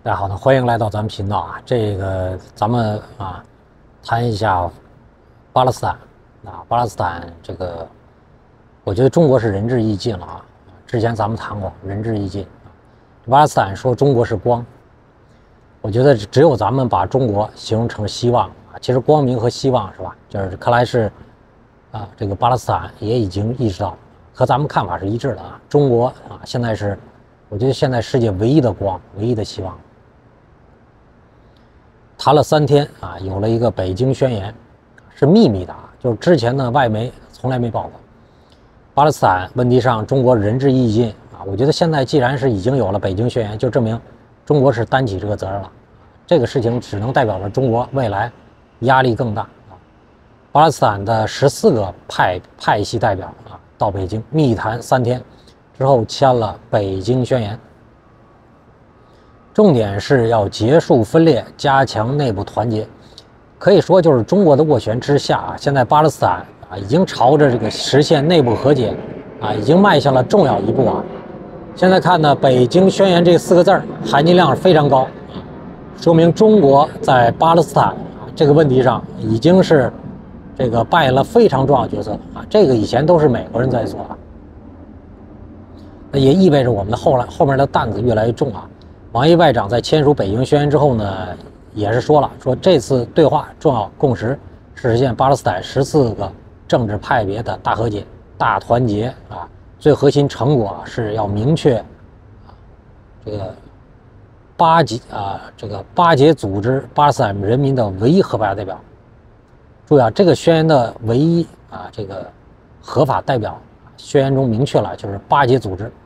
大家好，欢迎来到咱们频道啊。咱们谈一下巴勒斯坦巴勒斯坦我觉得中国是仁至义尽了啊。之前咱们谈过仁至义尽，巴勒斯坦说中国是光，我觉得只有咱们把中国形容成希望啊。其实光明和希望是吧？就是看来是这个巴勒斯坦也已经意识到，和咱们看法是一致的啊。中国现在是我觉得现在世界唯一的光，唯一的希望。谈了3天有了一个北京宣言，是秘密的就是之前的外媒从来没报过。巴勒斯坦问题上，中国仁至义尽我觉得现在既然是已经有了北京宣言，就证明中国是担起这个责任了。这个事情只能代表着中国未来压力更大巴勒斯坦的14个派系代表到北京密谈3天之后签了北京宣言。重点是要结束分裂，加强内部团结。可以说就是中国的斡旋之下现在巴勒斯坦已经朝着这个实现内部和解已经迈向了重要一步现在看呢，北京宣言这4个字含金量非常高说明中国在巴勒斯坦这个问题上已经是扮演了非常重要的角色这个以前都是美国人在做那也意味着我们的后面的担子越来越重王毅外长在签署北京宣言之后呢，也是说这次对话重要共识是实现巴勒斯坦14个政治派别的大和解、大团结最核心成果是要明确巴解组织巴勒斯坦人民的唯一合法代表。注意这个宣言的唯一合法代表，宣言中明确了就是巴解组织。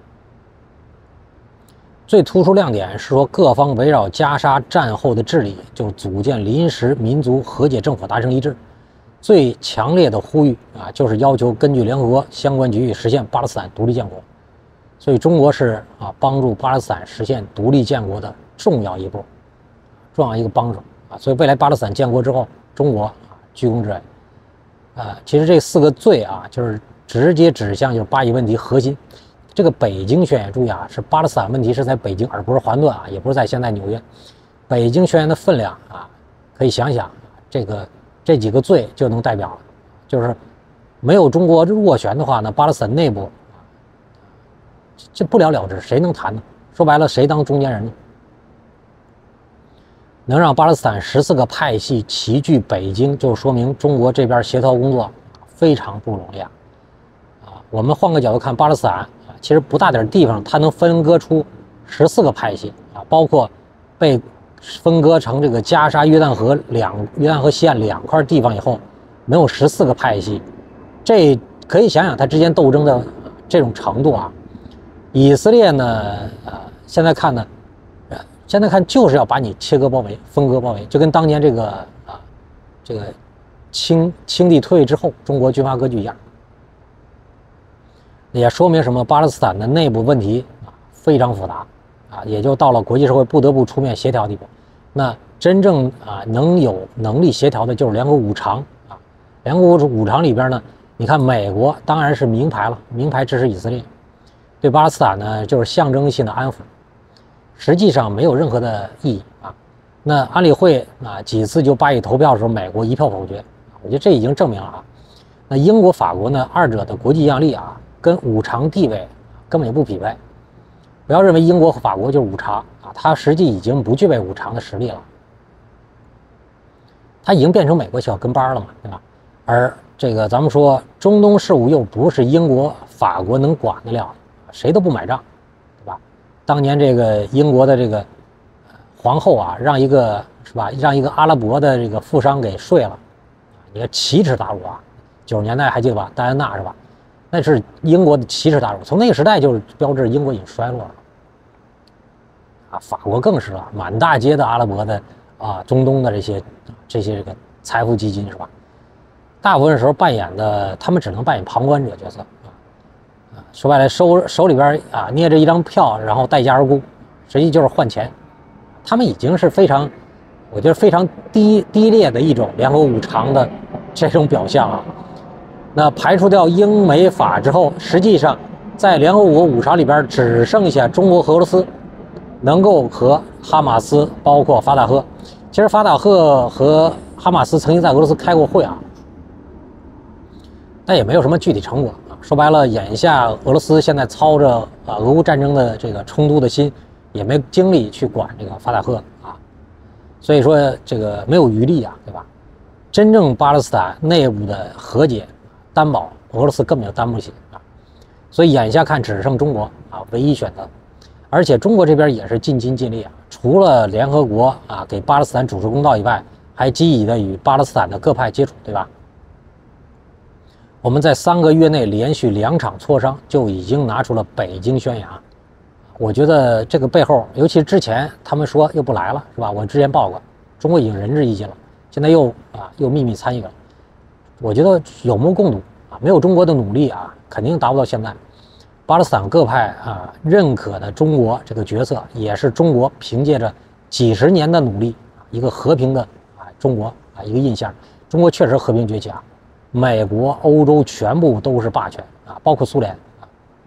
最突出亮点是说，各方围绕加沙战后的治理，就组建临时民族和解政府达成一致。最强烈的呼吁就是要求根据联合国相关决议实现巴勒斯坦独立建国。所以中国是帮助巴勒斯坦实现独立建国的重要一步，重要一个帮手所以未来巴勒斯坦建国之后，中国居功至伟。其实这4个罪就是直接指向就是巴以问题核心。这个北京宣言，注意是巴勒斯坦问题是在北京，而不是环顿也不是在现在纽约。北京宣言的分量可以想想，这几个罪就能代表了，就是没有中国斡旋的话呢，巴勒斯坦内部这不了了之，谁能谈呢？说白了，谁当中间人呢？能让巴勒斯坦14个派系齐聚北京，就说明中国这边协调工作非常不容易我们换个角度看，巴勒斯坦其实不大点地方，它能分割出14个派系包括被分割成这个加沙、约旦河西岸2块地方以后，没有14个派系，这可以想想它之间斗争的这种程度以色列呢，现在看就是要把你切割包围、分割包围，就跟当年这个清帝退位之后，中国军阀割据一样。也说明什么？巴勒斯坦的内部问题非常复杂也就到了国际社会不得不出面协调的地步。那真正能有能力协调的就是联合五常联合五常里边呢，你看美国当然是明牌了，明牌支持以色列，对巴勒斯坦呢就是象征性的安抚，实际上没有任何的意义那安理会几次就巴以投票的时候，美国一票否决，我觉得这已经证明了那英国、法国呢，二者的国际影响力跟五常地位根本就不匹配。不要认为英国和法国就是五常它实际已经不具备五常的实力了，它已经变成美国小跟班了嘛，对吧？而咱们说中东事务又不是英国、法国能管得了，谁都不买账，对吧？当年英国的皇后让一个阿拉伯的富商给睡了，你看奇耻大辱90年代还记得吧？戴安娜是吧？那是英国的奇耻大辱，从那个时代就是标志英国已经衰落了法国更是满大街的阿拉伯的中东的这些财富基金是吧？大部分时候他们只能扮演旁观者角色说白了，手里边捏着一张票，然后待价而沽，实际就是换钱。他们已经是我觉得非常低劣的一种联合五常的这种表象那排除掉英美法之后，实际上在联合国五常里边只剩下中国和俄罗斯能够和哈马斯包括法塔赫，其实法塔赫和哈马斯曾经在俄罗斯开过会啊，但也没有什么具体成果啊。说白了，眼下俄罗斯现在操着俄乌战争的这个冲突的心，也没精力去管这个法塔赫啊，所以说这个没有余力啊，对吧？真正巴勒斯坦内部的和解担保，俄罗斯根本就担不起啊，所以眼下看只剩中国啊唯一选择，而且中国这边也是尽心尽力啊，除了联合国啊给巴勒斯坦主持公道以外，还积极的与巴勒斯坦的各派接触，对吧？我们在3个月内连续2场磋商就已经拿出了北京宣言，我觉得这个背后，尤其之前他们说又不来了，是吧？我之前报过，中国已经仁至义尽了，现在又秘密参与了，我觉得有目共睹啊，没有中国的努力啊，肯定达不到现在。巴勒斯坦各派啊认可的中国这个角色，也是中国凭借着几十年的努力，一个和平的中国一个印象。中国确实和平崛起啊，美国、欧洲全部都是霸权啊，包括苏联啊。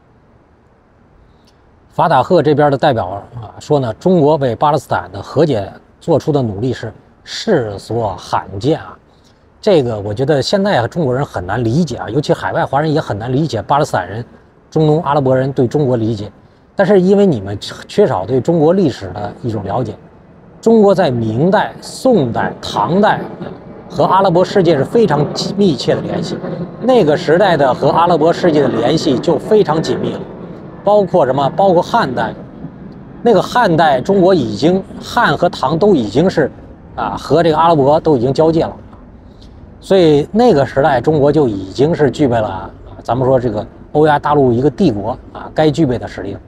法塔赫这边的代表说呢，中国为巴勒斯坦的和解做出的努力是世所罕见啊。这个我觉得现在中国人很难理解啊，尤其海外华人也很难理解巴勒斯坦人、中东阿拉伯人对中国理解。但是因为你们缺少对中国历史的一种了解，中国在明代、宋代、唐代和阿拉伯世界是非常密切的联系，那个时代的和阿拉伯世界的联系就非常紧密了，包括什么？包括汉代，那个汉代中国已经汉和唐都已经是和这个阿拉伯都已经交界了，所以那个时代中国就已经是具备了咱们说这个欧亚大陆一个帝国该具备的实力了。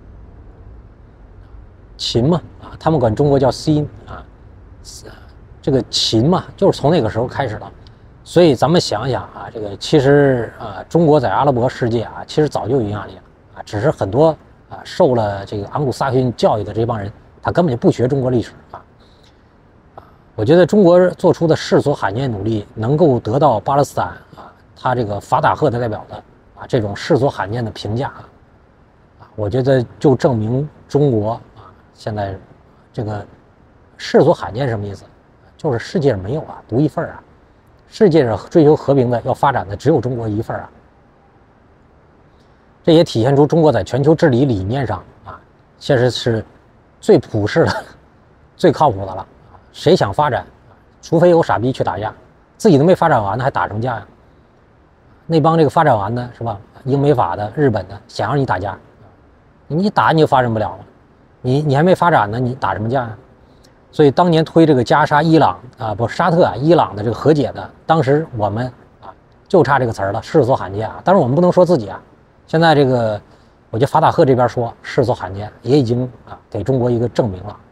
秦嘛他们管中国叫新这个秦嘛，就是从那个时候开始的。所以咱们想想这个其实中国在阿拉伯世界其实早就有影响力了只是很多受了这个昂古萨克逊教育的这帮人，他根本就不学中国历史我觉得中国做出的世所罕见努力，能够得到巴勒斯坦他这个法塔赫的代表的这种世所罕见的评价我觉得就证明中国现在这个世所罕见什么意思？就是世界上没有独一份世界上追求和平的、要发展的只有中国一份这也体现出中国在全球治理理念上现实是最普世的、最靠谱的了。谁想发展，除非有傻逼去打架，自己都没发展完呢，还打什么架呀？那帮这个发展完的是吧？英美法的、日本的，想让你打架，你打你就发展不了了。你还没发展呢，你打什么架呀？所以当年推这个加沙、伊朗不沙特伊朗的这个和解的，当时我们就差这个词儿了，世所罕见但是我们不能说自己现在这个，我觉得法塔赫这边说世所罕见，也已经给中国一个证明了。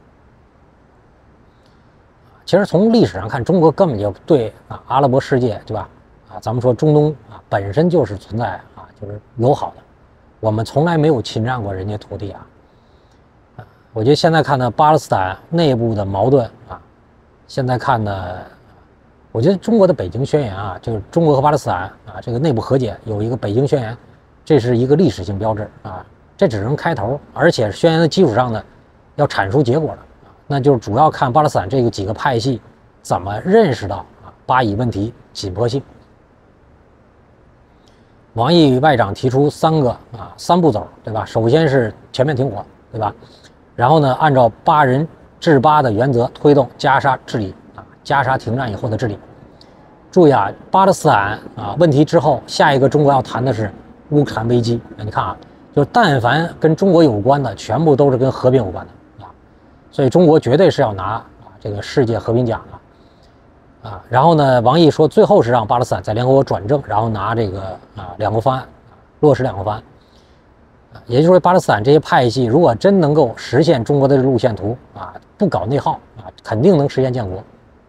其实从历史上看，中国根本就对阿拉伯世界，对吧？咱们说中东本身就是存在就是友好的，我们从来没有侵占过人家土地我觉得现在看呢，巴勒斯坦内部的矛盾现在看呢，我觉得中国的北京宣言就是中国和巴勒斯坦这个内部和解有一个北京宣言，这是一个历史性标志这只能开头，而且宣言的基础上呢，要阐述结果的，那就是主要看巴勒斯坦这个几个派系怎么认识到巴以问题紧迫性。王毅外长提出三步走，对吧？首先是全面停火，对吧？然后呢，按照8人治8的原则推动加沙治理加沙停战以后的治理。注意巴勒斯坦问题之后，下一个中国要谈的是乌克兰危机。你看就但凡跟中国有关的，全部都是跟和平有关的所以中国绝对是要拿这个世界和平奖然后呢，王毅说最后是让巴勒斯坦在联合国转正，然后拿这个两国方案落实两国方案。也就是说，巴勒斯坦这些派系如果真能够实现中国的路线图不搞内耗肯定能实现建国。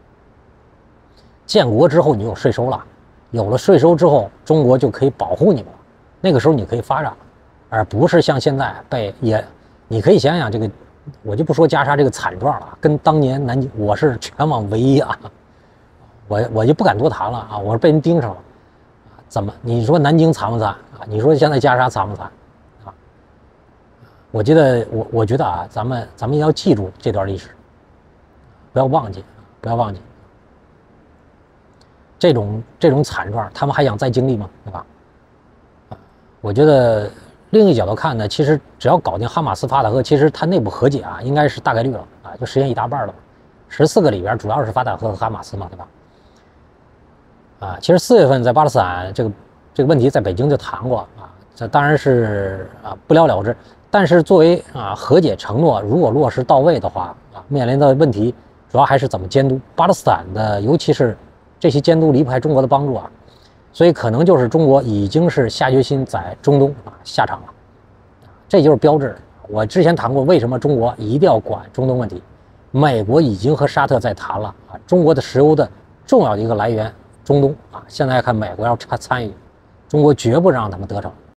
建国之后你有税收了，有了税收之后，中国就可以保护你们了。那个时候你可以发展，而不是像现在你可以想想这个，我就不说加沙这个惨状了，跟当年南京我是全网唯一我就不敢多谈了我是被人盯上了怎么你说南京惨不惨你说现在加沙惨不惨我觉得啊，咱们一定要记住这段历史，不要忘记，不要忘记这种惨状，他们还想再经历吗？对吧？我觉得另一个角度看呢，其实只要搞定哈马斯、法塔赫，其实它内部和解啊，应该是大概率了啊，就实现一大半了。14个里边主要是法塔赫和哈马斯嘛，对吧？啊，其实4月份在巴勒斯坦这个问题在北京就谈过啊，这当然是不了了之。但是作为和解承诺，如果落实到位的话啊，面临的问题主要还是怎么监督巴勒斯坦的，尤其是这些监督离不开中国的帮助啊，所以可能就是中国已经是下决心在中东下场了，这就是标志。我之前谈过，为什么中国一定要管中东问题？美国已经和沙特在谈了啊，中国的石油的重要的一个来源中东啊，现在看美国要参与，中国绝不让他们得逞。